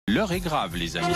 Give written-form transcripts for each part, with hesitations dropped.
L'heure est grave, les amis.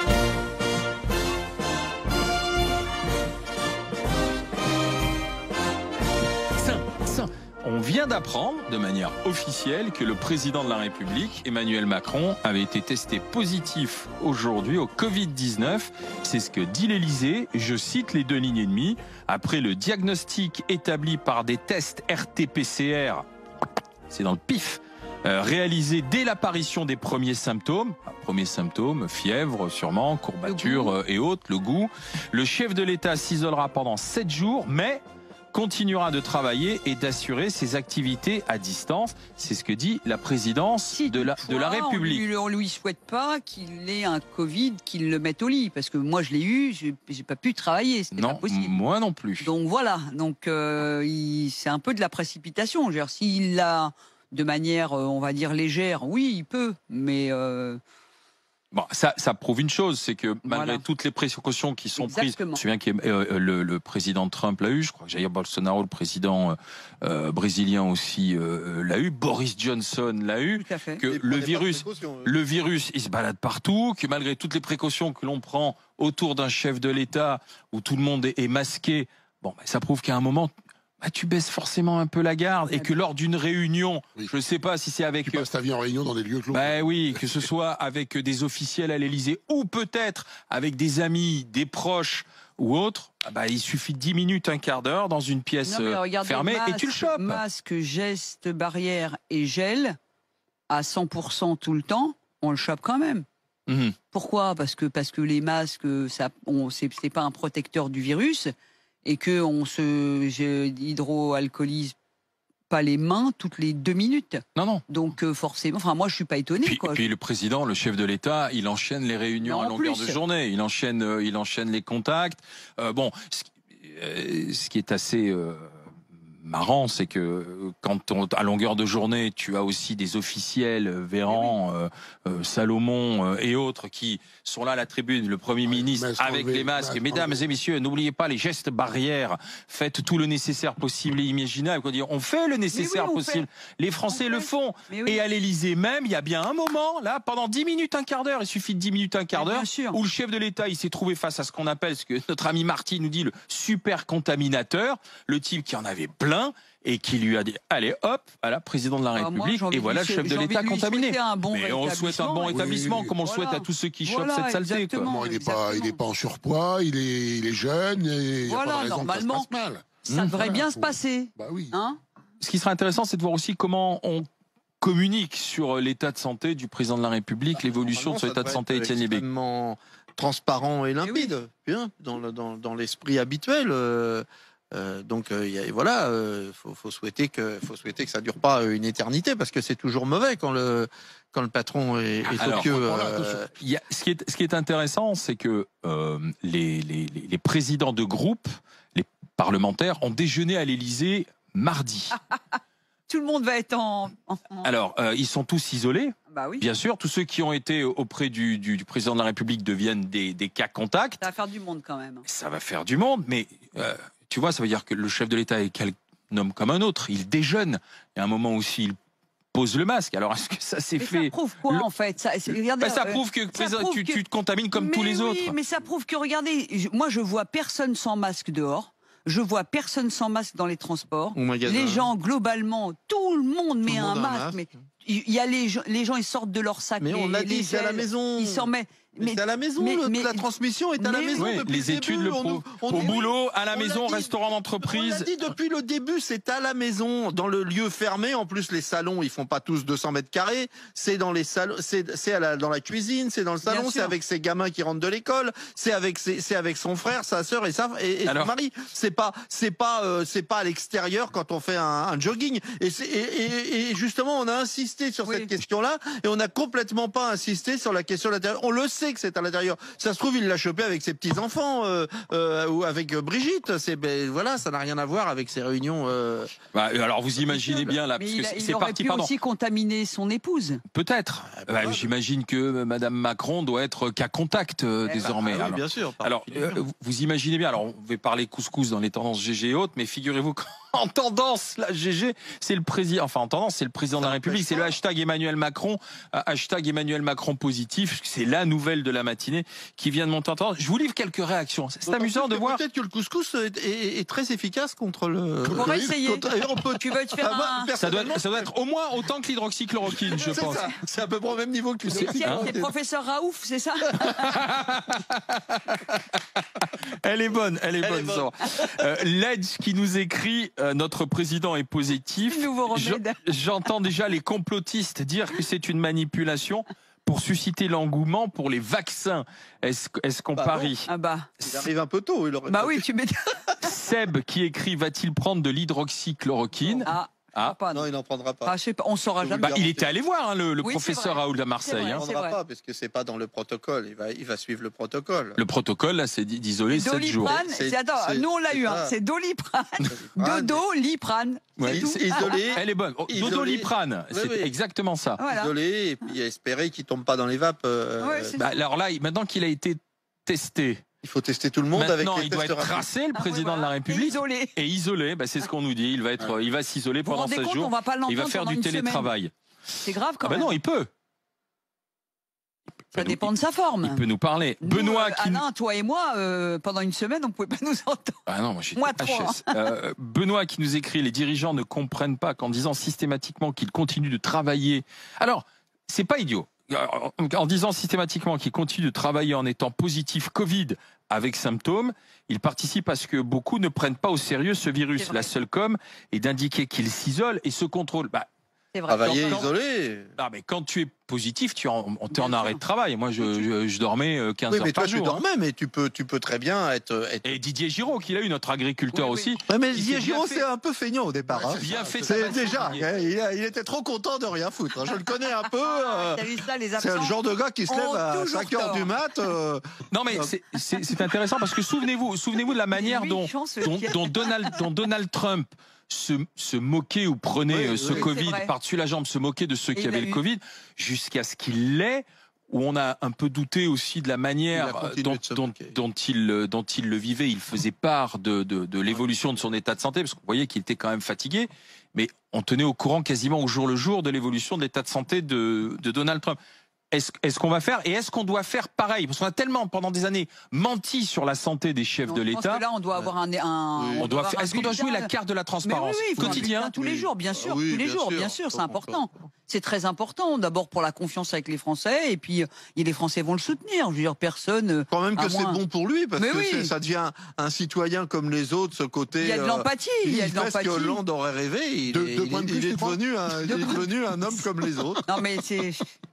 On vient d'apprendre de manière officielle que le président de la République, Emmanuel Macron, avait été testé positif aujourd'hui au Covid-19. C'est ce que dit l'Élysée. Je cite les deux lignes et demie. Après le diagnostic établi par des tests RT-PCR, c'est dans le pif, réalisé dès l'apparition des premiers symptômes. Premiers symptômes, fièvre sûrement, courbature et autres, le goût. Le chef de l'État s'isolera pendant 7 jours, mais continuera de travailler et d'assurer ses activités à distance. C'est ce que dit la présidence de la République. On lui souhaite pas qu'il ait un Covid, qu'il le mette au lit, parce que moi je l'ai eu, j'ai pas pu travailler, c'était pas possible. Moi non plus. Donc voilà, donc c'est un peu de la précipitation. S'il l'a de manière, on va dire légère, oui, il peut, mais bon, ça prouve une chose, c'est que malgré toutes les précautions qui sont prises, je me souviens que le président Trump l'a eu, je crois que Jair Bolsonaro, le président brésilien aussi l'a eu, Boris Johnson l'a eu, que le virus, il se balade partout, que malgré toutes les précautions que l'on prend autour d'un chef de l'État où tout le monde est masqué, bon, ça prouve qu'à un moment, tu baisses forcément un peu la garde et que lors d'une réunion, je ne sais pas si c'est avec... Tu passes ta vie en réunion dans des lieux clos. Oui, que ce soit avec des officiels à l'Élysée ou peut-être avec des amis, des proches ou autres, il suffit de 10 minutes, un quart d'heure dans une pièce fermée et tu le chopes. Masque, geste, barrière et gel à 100% tout le temps, on le chope quand même. Pourquoi ? Parce que les masques, c'est pas un protecteur du virus. Et qu'on se hydroalcoolise pas les mains toutes les 2 minutes. Non. Donc forcément, moi je suis pas étonné. Puis le président, le chef de l'État, il enchaîne les réunions à longueur de journée. Il enchaîne les contacts. Ce qui est assez marrant, c'est que quand à longueur de journée, tu as aussi des officiels, Véran, Salomon et autres qui sont là à la tribune, le Premier ministre avec les masques. Mesdames et messieurs, n'oubliez pas les gestes barrières. Faites tout le nécessaire possible et imaginable. On fait le nécessaire possible. Les Français le font. Et à l'Élysée même, il y a bien un moment, là, pendant 10 minutes, un quart d'heure, il suffit de 10 minutes, un quart d'heure, où le chef de l'État, il s'est trouvé face à ce qu'on appelle, ce que notre ami Marty nous dit, le super contaminateur, le type qui en avait plein, et qui lui a dit allez hop, voilà, président de la République, et voilà le chef de l'État contaminé. Mais on souhaite un bon rétablissement, comme on le souhaite à tous ceux qui chopent cette saleté. Il n'est pas en surpoids, il est jeune, et normalement, ça devrait bien se passer. Ce qui sera intéressant, c'est de voir aussi comment on communique sur l'état de santé du président de la République, l'évolution de son état de santé, Étienne Libec. Transparent et limpide, dans l'esprit habituel. Faut souhaiter que ça dure pas une éternité, parce que c'est toujours mauvais quand le patron est au pieu. Ce qui est intéressant, c'est que les présidents de groupe, les parlementaires, ont déjeuné à l'Élysée mardi. Tout le monde va être Alors, ils sont tous isolés. Bien sûr, tous ceux qui ont été auprès du président de la République deviennent des cas contacts. Ça va faire du monde quand même. Ça va faire du monde, mais tu vois, ça veut dire que le chef de l'État est un homme comme un autre. Il déjeune. Il y a un moment aussi, il pose le masque. Alors, est-ce que ça s'est fait... Ça prouve quoi, en fait? Ça prouve que tu te contamines comme tous les autres. Mais ça prouve que, regardez, moi, je vois personne sans masque dehors. Je vois personne sans masque dans les transports. Les gens, globalement, tout le monde met un masque. Mais il y a les gens, ils sortent de leur sac. Mais on l'a dit, c'est à la maison. Ils s'en mettent. Mais c'est à la maison, la transmission est à la maison. Les études le prouvent. Au boulot, à la maison, restaurant d'entreprise. On l'a dit depuis le début, c'est à la maison, dans le lieu fermé. En plus, les salons, ils font pas tous 200 mètres carrés. C'est dans les salons, dans la cuisine, c'est dans le salon, c'est avec ses gamins qui rentrent de l'école, c'est avec son frère, sa sœur et son mari. C'est pas à l'extérieur quand on fait un jogging. Et justement, on a insisté sur cette question-là et on n'a complètement pas insisté sur la question de l'intérieur. On le sait que c'est à l'intérieur. Ça se trouve, il l'a chopé avec ses petits-enfants ou avec Brigitte. Ça n'a rien à voir avec ces réunions. Alors, vous imaginez bien, là, parce que il aurait pu aussi contaminer son épouse. Peut-être. J'imagine que Madame Macron doit être cas contact désormais. Oui, bien sûr. Alors, vous imaginez bien, alors on va parler couscous dans les tendances GG et autres, mais figurez-vous En tendance, la GG, c'est le président. Enfin, en tendance, c'est le président de la République. C'est le hashtag Emmanuel Macron, hashtag Emmanuel Macron positif. C'est la nouvelle de la matinée qui vient de monter en tendance. Je vous livre quelques réactions. C'est amusant de voir. Peut-être que le couscous est très efficace contre le. On va essayer. Tu veux te faire ça doit être au moins autant que l'hydroxychloroquine, je pense. C'est à peu près au même niveau que c'est professeur Raouf, c'est ça? Elle est bonne. Ledge qui nous écrit notre président est positif. J'entends déjà les complotistes dire que c'est une manipulation pour susciter l'engouement pour les vaccins. Est-ce qu'on parie? Il arrive un peu tôt. Oui, tu m'étonnes. Seb qui écrit va-t-il prendre de l'hydroxychloroquine? Non, il n'en prendra pas. Je sais pas, on saura jamais. Il était allé voir le professeur Raoul à Marseille. Il n'en prendra pas parce que c'est pas dans le protocole. Il va suivre le protocole. Le protocole, là, c'est d'isoler 7 jours. Attends, nous on l'a eu. C'est Doliprane. Dodoliprane. Isolé. Elle est bonne. Dodoliprane. C'est exactement ça. Isolé et puis espérer qu'il tombe pas dans les vapes. Alors là, maintenant qu'il a été testé. Il faut tester tout le monde avec les il doit être tracé, le président de la République. Et isolé. C'est ce qu'on nous dit. Il va s'isoler pendant 16 jours. Il va faire du télétravail. C'est grave quand même. Non, il peut. Ça dépend de sa forme. Il peut nous parler. Benoît qui... Alain, toi et moi, pendant une semaine, on ne pouvait pas nous entendre. Non, moi j'étais HS. Benoît qui nous écrit, les dirigeants ne comprennent pas qu'en disant systématiquement qu'ils continuent de travailler. Alors, c'est pas idiot. En disant systématiquement qu'ils continuent de travailler en étant positif Covid avec symptômes, ils participent à ce que beaucoup ne prennent pas au sérieux ce virus. La seule com est d'indiquer qu'ils s'isolent et se contrôlent. Travailler isolé. Mais quand tu es positif, tu es en arrêt de travail. Moi, je dormais 15 heures par jour. Tu dormais, mais tu peux très bien être... Et Didier Giraud, qu'il a eu, notre agriculteur aussi. Mais Didier Giraud, c'est un peu feignant au départ. Bien fait. C'est déjà. Il était trop content de rien foutre. Je le connais un peu. C'est le genre de gars qui se lève à 5 heures du mat. Non, mais c'est intéressant parce que souvenez-vous de la manière dont Donald Trump se moquer ou prenait ce Covid par-dessus la jambe, se moquer de ceux qui avaient le Covid, jusqu'à ce qu'il l'ait, où on a un peu douté aussi de la manière dont il le vivait. Il faisait part de l'évolution de son état de santé, parce qu'on voyait qu'il était quand même fatigué, mais on tenait au courant quasiment au jour le jour de l'évolution de l'état de santé de Donald Trump. Est-ce qu'on va faire et est-ce qu'on doit faire pareil? Parce qu'on a tellement, pendant des années, menti sur la santé des chefs de l'État. Je pense que là, on doit avoir Est-ce qu'on doit jouer la carte de la transparence quotidien? Tous les jours, bien sûr, bien sûr, c'est important. C'est très important, d'abord pour la confiance avec les Français, et puis les Français vont le soutenir. Je veux dire, personne... Quand même que c'est bon pour lui, parce que ça devient un citoyen comme les autres, ce côté... Il y a de l'empathie, que Hollande aurait rêvé, il est devenu un homme comme les autres. Non mais c'est...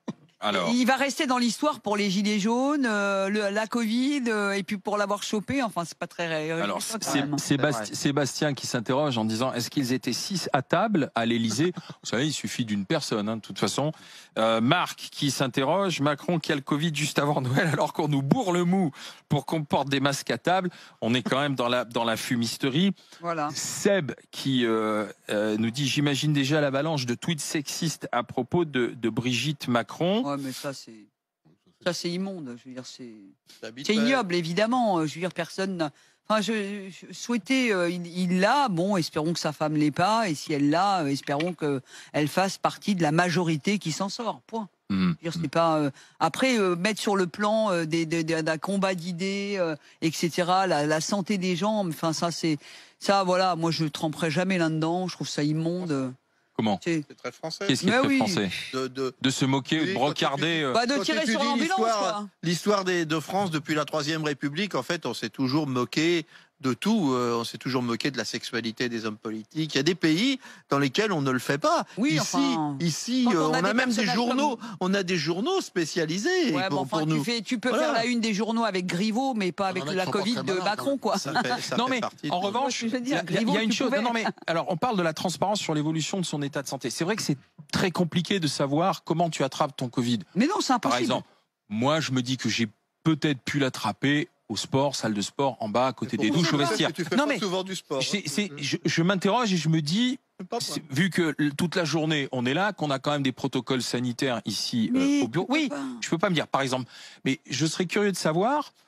Il va rester dans l'histoire pour les gilets jaunes, la Covid, et puis pour l'avoir chopé. Enfin, c'est pas très. Alors, Sébastien qui s'interroge en disant est-ce qu'ils étaient 6 à table à l'Élysée? Vous savez, il suffit d'une personne, de toute façon. Marc qui s'interroge Macron qui a le Covid juste avant Noël, alors qu'on nous bourre le mou pour qu'on porte des masques à table. On est quand même dans la fumisterie. Voilà. Seb qui nous dit j'imagine déjà l'avalanche de tweets sexistes à propos de Brigitte Macron. Ouais, mais ça c'est immonde. Je veux dire, c'est ignoble, évidemment. Je veux dire, personne. Enfin, je souhaitais, il l'a. Bon, espérons que sa femme l'ait pas. Et si elle l'a, espérons qu'elle fasse partie de la majorité qui s'en sort. Point. C'est pas après mettre sur le plan d'un combat d'idées, etc. La santé des gens. Enfin, ça. Voilà. Moi, je tremperai jamais là-dedans. Je trouve ça immonde. Comment? C'est très français. Qu'est-ce qui est très français? De se moquer, de brocarder. De tirer sur l'ambulance. L'histoire de France depuis la Troisième République, en fait, on s'est toujours moqué de tout. On s'est toujours moqué de la sexualité des hommes politiques. Il y a des pays dans lesquels on ne le fait pas. Oui, ici, on a même des journaux. On a des journaux spécialisés. Ouais, pour nous. Tu peux faire la une des journaux avec Griveaux, mais pas avec la Covid de Macron, quoi. Non, mais en revanche, il y a une chose. Non, mais alors, on parle de la transparence sur l'évolution de son état de santé. C'est vrai que c'est très compliqué de savoir comment tu attrapes ton Covid. Mais non, c'est impossible. Par exemple, moi, je me dis que j'ai peut-être pu l'attraper au sport, salle de sport, en bas, à côté des douches, au vestiaire. Non, mais souvent du sport. Je m'interroge et je me dis, vu que toute la journée on est là, qu'on a quand même des protocoles sanitaires ici au bureau. Oui, je peux pas me dire, par exemple. Mais je serais curieux de savoir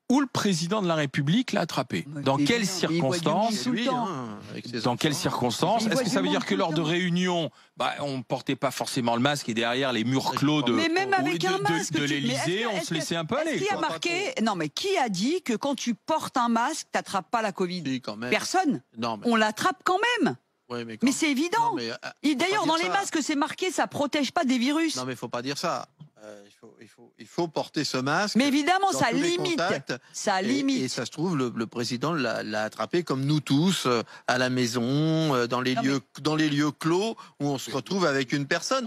où le président de la République l'a attrapé. Dans quelles circonstances? Dans quelles circonstances? Est-ce que ça veut dire que lors de réunions, on ne portait pas forcément le masque et derrière les murs clos de l'Élysée, on se laissait un peu aller? Qui a marqué? Non, mais qui a dit que quand tu portes un masque, tu n'attrapes pas la Covid? Personne. On l'attrape quand même. Oui, mais c'est évident. D'ailleurs, dans les masques, c'est marqué, ça protège pas des virus. Non, mais il faut pas dire ça. Il faut porter ce masque. Mais évidemment, ça limite. Ça limite. Et ça se trouve, le président l'a attrapé comme nous tous, à la maison, dans les lieux clos, où on se retrouve avec une personne.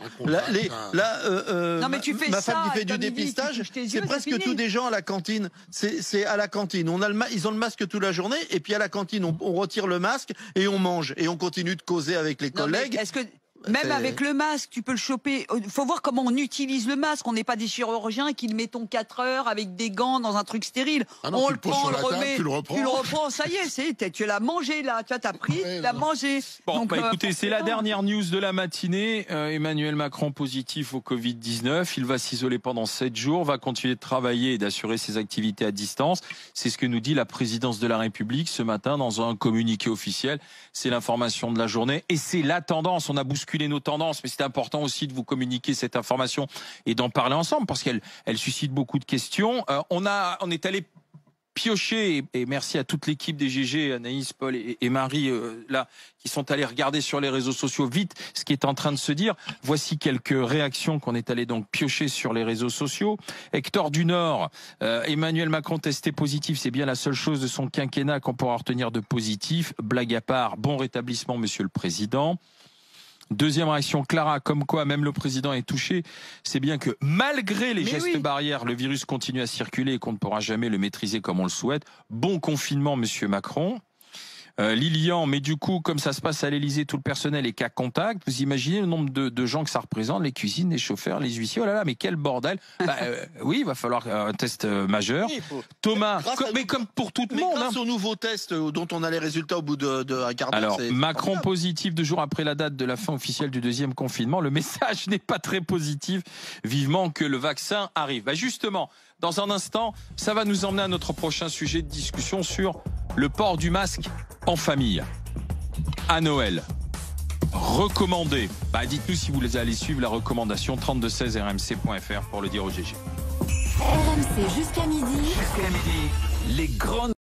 Non, mais tu fais ma femme qui fait du dépistage, c'est presque tous des gens à la cantine. C'est à la cantine. Ils ont le masque toute la journée, et puis à la cantine, on retire le masque et on mange. Et on continue de causer avec les collègues. Est-ce que... Même avec le masque, tu peux le choper. Il faut voir comment on utilise le masque. On n'est pas des chirurgiens qui le mettons 4 heures avec des gants dans un truc stérile. On le prend, on le remet, tu le reprends, ça y est, tu l'as mangé là. Tu as pris, tu l'as mangé. Bon, donc, écoutez, c'est la dernière news de la matinée. Emmanuel Macron positif au Covid-19. Il va s'isoler pendant 7 jours, va continuer de travailler et d'assurer ses activités à distance. C'est ce que nous dit la présidence de la République ce matin dans un communiqué officiel. C'est l'information de la journée et c'est la tendance. On a bousculé nos tendances, mais c'est important aussi de vous communiquer cette information et d'en parler ensemble parce qu'elle suscite beaucoup de questions. On est allé piocher, et merci à toute l'équipe des GG, Anaïs, Paul et Marie, là, qui sont allés regarder sur les réseaux sociaux vite ce qui est en train de se dire. Voici quelques réactions qu'on est allé donc piocher sur les réseaux sociaux. Hector du Nord, Emmanuel Macron testé positif, c'est bien la seule chose de son quinquennat qu'on pourra retenir de positif. Blague à part, bon rétablissement, monsieur le Président. Deuxième réaction, Clara, comme quoi même le président est touché. C'est bien que malgré les gestes barrières, le virus continue à circuler et qu'on ne pourra jamais le maîtriser comme on le souhaite. Bon confinement, monsieur Macron. Lilian, mais du coup, comme ça se passe à l'Élysée, tout le personnel est cas contact. Vous imaginez le nombre de gens que ça représente, les cuisines, les chauffeurs, les huissiers. Oh là là, mais quel bordel. Oui, il va falloir un test majeur. Thomas, mais comme pour tout le monde. Grâce au nouveau test dont on a les résultats au bout de un quart d'heure. Alors, Macron positif 2 jours après la date de la fin officielle du 2e confinement. Le message n'est pas très positif. Vivement que le vaccin arrive. Justement, dans un instant, ça va nous emmener à notre prochain sujet de discussion sur le port du masque en famille, à Noël. Recommandé. Dites-nous si vous allez suivre la recommandation 3216 rmc.fr pour le dire au GG. RMC jusqu'à midi. Les grandes